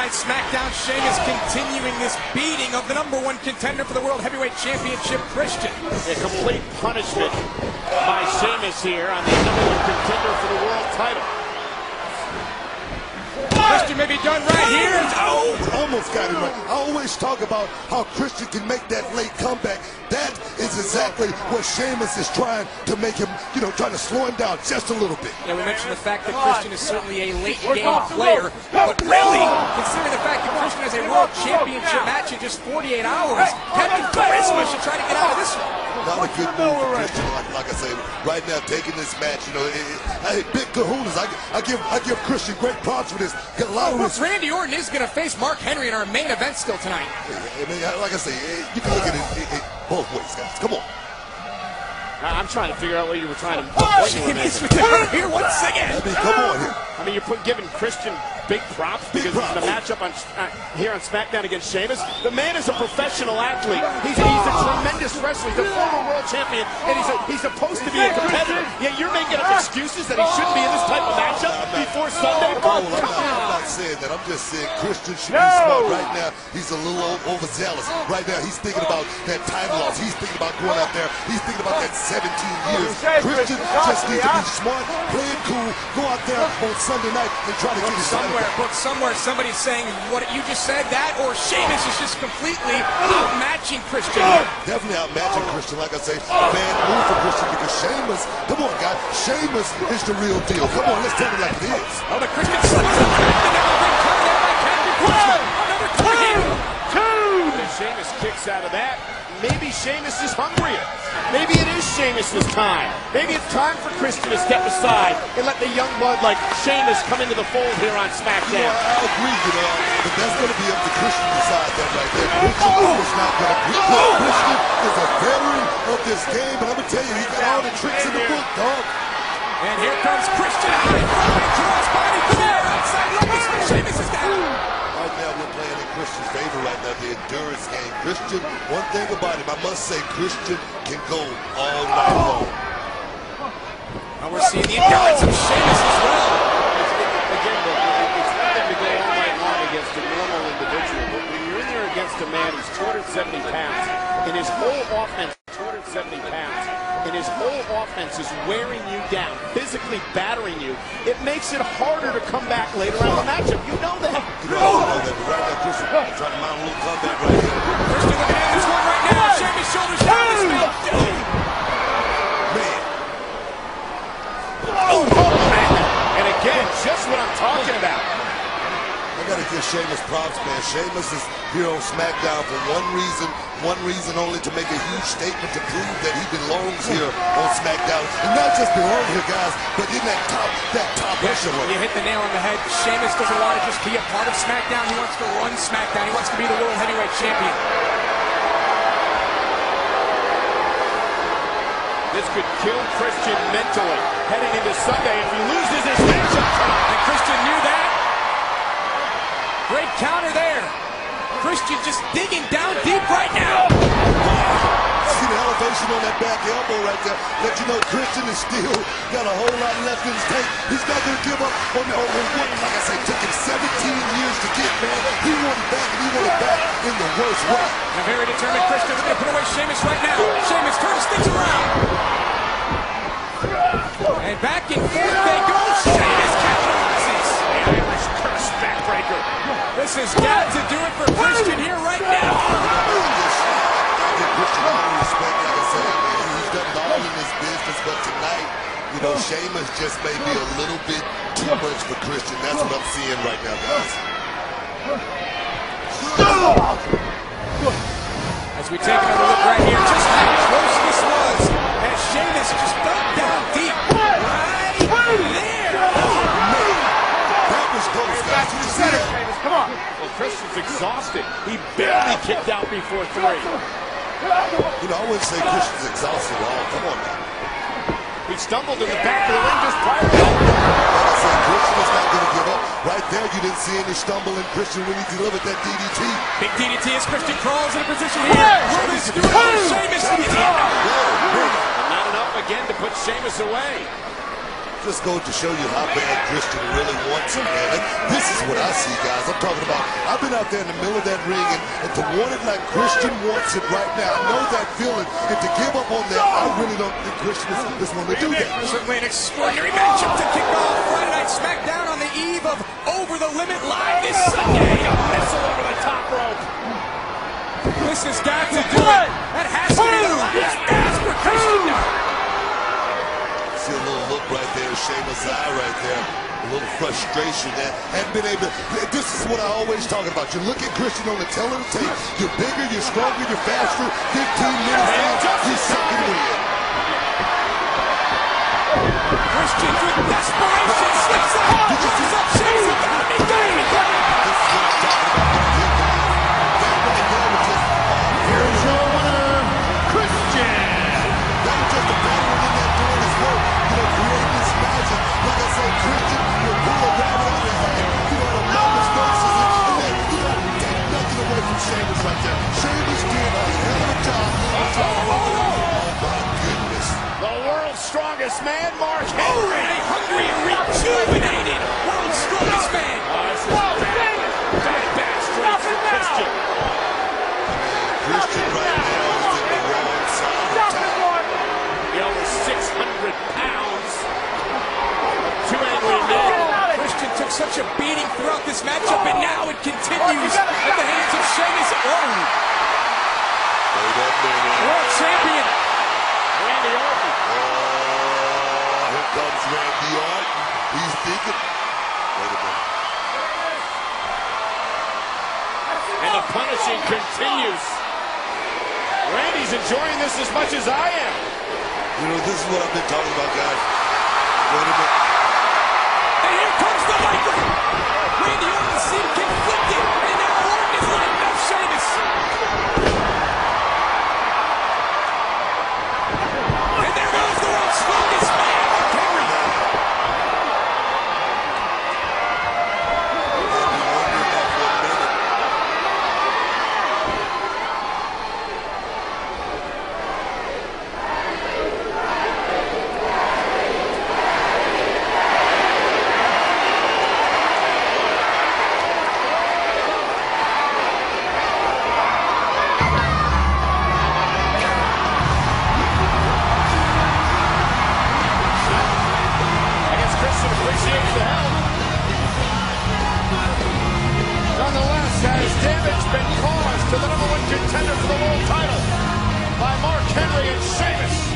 Night SmackDown, Sheamus continuing this beating of the #1 contender for the World Heavyweight Championship, Christian. A complete punishment by Sheamus here on the #1 contender for the world title. Christian may be done right here. Oh! Almost got him right. I always talk about how Christian can make that late comeback. That is exactly what Sheamus is trying to make him, trying to slow him down just a little bit. Yeah, we mentioned the fact that Christian is certainly a late game player, but really, considering the fact that Christian has a World Championship match in just 48 hours, Captain Charisma should try to get out of this one. Not a good move for Christian, like I say, right now taking this match, hey, big kahunas. I give Christian great props for this. Got a lot of this. Randy Orton is going to face Mark Henry in our main event still tonight. I mean, like I say, you can look at it both ways, guys. Come on. I'm trying to figure out what you were trying to Sheamus here once again. I mean, come on here. I mean, you're giving Christian big props because of the matchup here on SmackDown against Sheamus. The man is a professional athlete. He's a tremendous wrestler. He's a former world champion, and he's supposed to be a competitor. Yet you're making up excuses that he shouldn't be in this type of matchup before Sunday. I'm not saying that. I'm just saying Christian should be smart right now. He's a little overzealous. Right now, he's thinking about that title loss. He's thinking about going out there. He's thinking about that 17 years. Christian just needs to be smart, play it cool, go out there on Sunday night and try to get his somewhere somebody's saying what you just said, that or Sheamus is just completely outmatching Christian. Definitely outmatching Christian, like I say. Bad move for Christian because Sheamus, come on guys, Sheamus is the real deal. Come on, let's tell it like it is. Oh, the Christian slips up. Another two. And Sheamus kicks out of that. Maybe Sheamus is hungrier. Maybe it is Sheamus' time. Maybe it's time for Christian to step aside and let the young blood like Sheamus come into the fold here on SmackDown. I agree, but that's going to be up to Christian to decide that right there. Christian is not going to. Christian is a veteran of this game, and I'm going to tell you, he got all the tricks in the book, dog. And here comes Christian out in front. Crossbody from there outside. Sheamus is down. Right now, we're playing in Christian's favor right now, the endurance game. Christian, one thing about him, I must say, Christian can go all night long. Now we're seeing the endurance of Sheamus as well. Again, it's one thing to go all night long against a normal individual, but when you're in there against a man who's 270 pounds, and his whole offense, 270 pounds, and his whole offense is wearing you down, physically battering you, it makes it harder to come back later on in the matchup. You know that. You know that. Right now, Christian trying to mount a little comeback right here. Christian looking at this one right now. Sheamus shoulders down. Man. And again, just what I'm talking about. I gotta give Sheamus props, man. Sheamus is here on SmackDown for one reason only, to make a huge statement to prove that he belongs here on SmackDown. And not just belong here, guys, but in that top echelon. You hit the nail on the head. Sheamus doesn't want to just be a part of SmackDown. He wants to run SmackDown. He wants to be the World Heavyweight Champion. This could kill Christian mentally heading into Sunday if he loses his matchup tonight. And Christian knew that. Great counter there. Christian just digging down deep right now. See the elevation on that back elbow right there. Let you know Christian is still got a whole lot left in his tank. He's not going to give up on what, like I said, took him 17 years to get, man. He won it back, and he won it back in the worst way. A very determined Christian is going to put away Sheamus right now. Sheamus turns things around. And back and forth they go. Sheamus capitalizes. The Irish curse backbreaker. This has got to do it for Christian here right now. Christian, all respect, like I said, man, he's done it all in this business, but tonight, Sheamus just may be a little bit too much for Christian. That's what I'm seeing right now, guys. As we take another look right here, just how close this was, as Sheamus just dug down deep, right there. That was close, guys. Did you see that? Come on. Well, Christian's exhausted. He barely kicked out before 3. I wouldn't say Christian's exhausted at all. Come on now. He stumbled in the back of the ring just prior to that. Like I said, Christian is not going to give up. Right there, you didn't see any stumbling Christian when he delivered that DDT. Big DDT as Christian crawls in a position here. Will this do it for Sheamus? Not enough again to put Sheamus away. Just go to show you how bad Christian really wants it, man. This is what I see, guys. I'm talking about, I've been out there in the middle of that ring, and to want it like Christian wants it right now, I know that feeling, and to give up on that, I really don't think Christian is one to do that. Certainly an extraordinary matchup to kick off Friday Night SmackDown on the eve of Over the Limit Live this Sunday. A missile over the top rope. This has got to do it. That has to be the last dance for Christian. See a little look right there, Sheamus' eye right there. A little frustration that hadn't been able to. This is what I always talk about. You look at Christian on the tape. You're bigger, you're stronger, you're faster. 15 minutes in, he's sucking wind. Christian with desperation slips out. Rolls up Sheamus. This is what I'm talking about. Here's your winner, Christian. That was just a veteran in that doing his work. Creating this magic. Like I said, Christian, you'll pull a rabbit out of his head. The numbers versus it. You got to take nothing away from Sheamus right there. Sheamus did a hell of a job. Oh, my goodness. The world's strongest man, Mark Henry. Hungry and rejuvenated. World's strongest man. This is bad back straight for Christian. Christian right now is in the wrong side of town. The over 600 pounds. Two angry men. Christian took such a beating throughout this matchup, and now it continues at the hands of Sheamus. World champion. Randy Orton. Here comes Randy Orton. He's thinking. Wait a minute. And the punishing continues. Randy's enjoying this as much as I am. This is what I've been talking about, guys. Wait a minute. And here comes the Viper. Randy Orton seemed conflicted, and now Orton is lighting up Sheamus. And there goes the world's strongest man, Mark Henry. Nonetheless, has damage been caused to the #1 contender for the world title by Mark Henry and Sheamus?